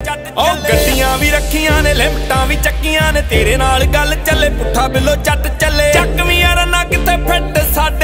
ओ गड्डियां भी रखियां ने लिमटां भी चक्कियां ने तेरे नाल गल चले पुट्ठा बिलो चट चले चक भी यार ना किते फिट साडे